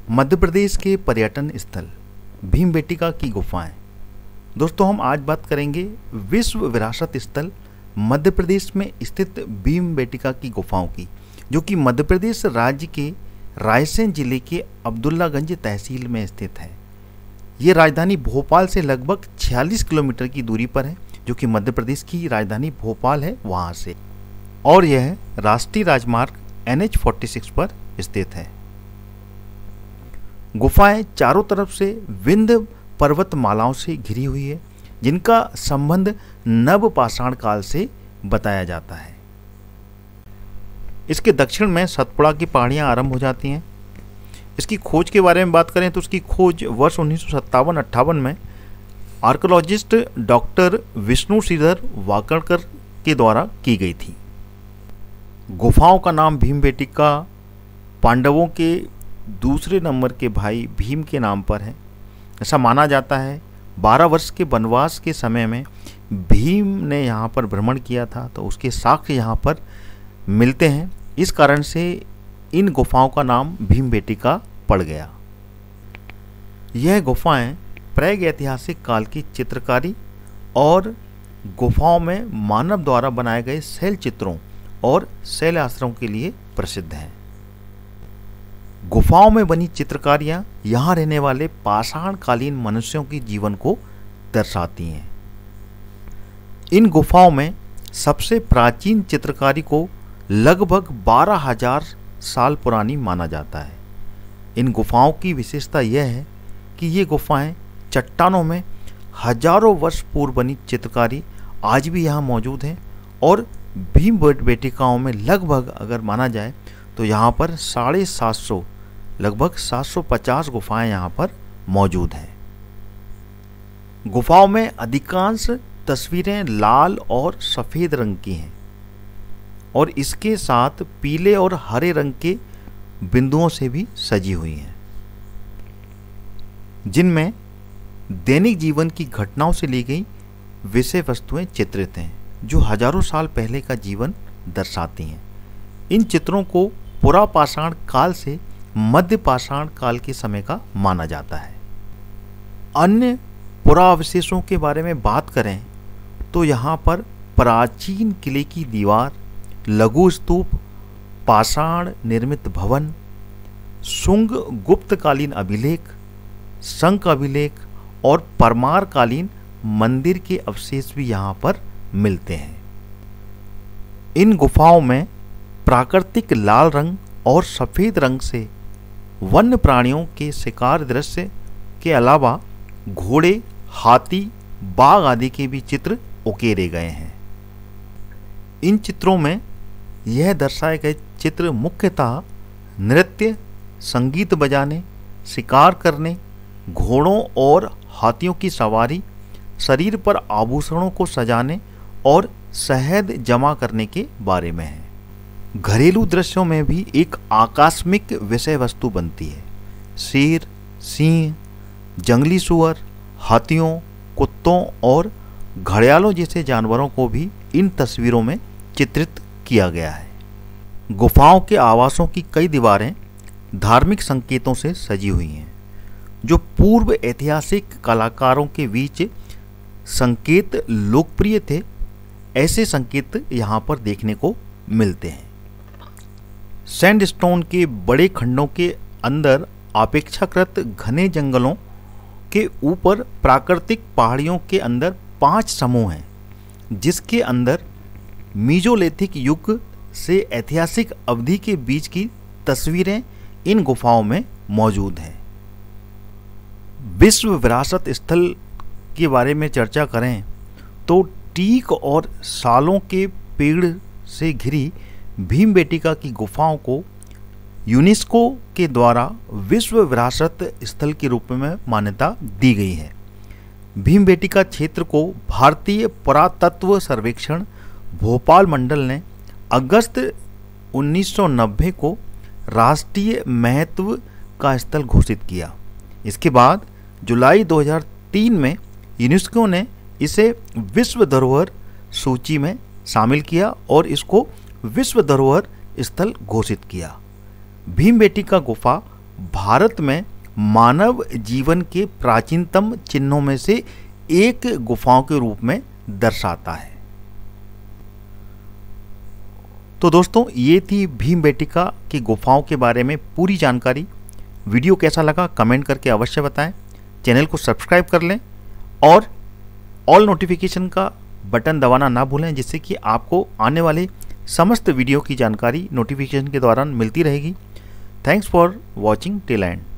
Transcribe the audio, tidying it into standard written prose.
मध्य प्रदेश के पर्यटन स्थल भीमबेटका की गुफाएं। दोस्तों, हम आज बात करेंगे विश्व विरासत स्थल मध्य प्रदेश में स्थित भीमबेटका की गुफाओं की, जो कि मध्य प्रदेश राज्य के रायसेन जिले के अब्दुल्लागंज तहसील में स्थित है। ये राजधानी भोपाल से लगभग 46 किलोमीटर की दूरी पर है, जो कि मध्य प्रदेश की राजधानी भोपाल है वहाँ से, और यह राष्ट्रीय राजमार्ग NH-46 पर स्थित है। गुफाएं चारों तरफ से विंध्य पर्वतमालाओं से घिरी हुई है, जिनका संबंध नवपाषाण काल से बताया जाता है। इसके दक्षिण में सतपुड़ा की पहाड़ियां आरंभ हो जाती हैं। इसकी खोज के बारे में बात करें तो उसकी खोज वर्ष 1957-58 में आर्कियोलॉजिस्ट डॉक्टर विष्णु श्रीधर वाकणकर के द्वारा की गई थी। गुफाओं का नाम भीमबेटका पांडवों के दूसरे नंबर के भाई भीम के नाम पर है। ऐसा माना जाता है 12 वर्ष के वनवास के समय में भीम ने यहाँ पर भ्रमण किया था, तो उसके साक्ष्य यहाँ पर मिलते हैं। इस कारण से इन गुफाओं का नाम भीमबेटका पड़ गया। यह गुफाएं प्रागैतिहासिक काल की चित्रकारी और गुफाओं में मानव द्वारा बनाए गए शैल चित्रों और शैल आश्रमों के लिए प्रसिद्ध हैं। गुफाओं में बनी चित्रकारियां यहाँ रहने वाले पाषाणकालीन मनुष्यों के जीवन को दर्शाती हैं। इन गुफाओं में सबसे प्राचीन चित्रकारी को लगभग 12,000 साल पुरानी माना जाता है। इन गुफाओं की विशेषता यह है कि ये गुफाएं चट्टानों में हजारों वर्ष पूर्व बनी चित्रकारी आज भी यहाँ मौजूद है, और भीमबेटकाओं में लगभग अगर माना जाए तो यहाँ पर 750 लगभग 750 गुफाएं यहाँ पर मौजूद हैं। गुफाओं में अधिकांश तस्वीरें लाल और सफ़ेद रंग की हैं, और इसके साथ पीले और हरे रंग के बिंदुओं से भी सजी हुई हैं, जिनमें दैनिक जीवन की घटनाओं से ली गई विषय वस्तुएं चित्रित हैं, जो हजारों साल पहले का जीवन दर्शाती हैं। इन चित्रों को पुरापाषाण काल से मध्य पाषाण काल के समय का माना जाता है। अन्य पुरावशेषों के बारे में बात करें तो यहाँ पर प्राचीन किले की दीवार, लघु स्तूप, पाषाण निर्मित भवन, शुंग गुप्तकालीन अभिलेख, शंख अभिलेख और परमार कालीन मंदिर के अवशेष भी यहाँ पर मिलते हैं। इन गुफाओं में प्राकृतिक लाल रंग और सफ़ेद रंग से वन्य प्राणियों के शिकार दृश्य के अलावा घोड़े, हाथी, बाघ आदि के भी चित्र उकेरे गए हैं। इन चित्रों में यह दर्शाए गए चित्र मुख्यतः नृत्य, संगीत बजाने, शिकार करने, घोड़ों और हाथियों की सवारी, शरीर पर आभूषणों को सजाने और शहद जमा करने के बारे में है। घरेलू दृश्यों में भी एक आकस्मिक विषय वस्तु बनती है। शेर, सिंह, जंगली सुअर, हाथियों, कुत्तों और घड़ियालों जैसे जानवरों को भी इन तस्वीरों में चित्रित किया गया है। गुफाओं के आवासों की कई दीवारें धार्मिक संकेतों से सजी हुई हैं, जो पूर्व ऐतिहासिक कलाकारों के बीच संकेत लोकप्रिय थे। ऐसे संकेत यहाँ पर देखने को मिलते हैं। सैंडस्टोन के बड़े खंडों के अंदर अपेक्षाकृत घने जंगलों के ऊपर प्राकृतिक पहाड़ियों के अंदर 5 समूह हैं, जिसके अंदर मीजोलिथिक युग से ऐतिहासिक अवधि के बीच की तस्वीरें इन गुफाओं में मौजूद हैं। विश्व विरासत स्थल के बारे में चर्चा करें तो टीक और सालों के पेड़ से घिरी भीमबेटका की गुफाओं को यूनेस्को के द्वारा विश्व विरासत स्थल के रूप में मान्यता दी गई है। भीमबेटका क्षेत्र को भारतीय पुरातत्व सर्वेक्षण भोपाल मंडल ने अगस्त 1990 को राष्ट्रीय महत्व का स्थल घोषित किया। इसके बाद जुलाई 2003 में यूनेस्को ने इसे विश्व धरोहर सूची में शामिल किया और इसको विश्व धरोहर स्थल घोषित किया। भीमबेटका गुफा भारत में मानव जीवन के प्राचीनतम चिन्हों में से एक गुफाओं के रूप में दर्शाता है। तो दोस्तों, ये थी भीमबेटका की गुफाओं के बारे में पूरी जानकारी। वीडियो कैसा लगा कमेंट करके अवश्य बताएं। चैनल को सब्सक्राइब कर लें और ऑल नोटिफिकेशन का बटन दबाना ना भूलें, जिससे कि आपको आने वाले समस्त वीडियो की जानकारी नोटिफिकेशन के दौरान मिलती रहेगी। Thanks for watching till and.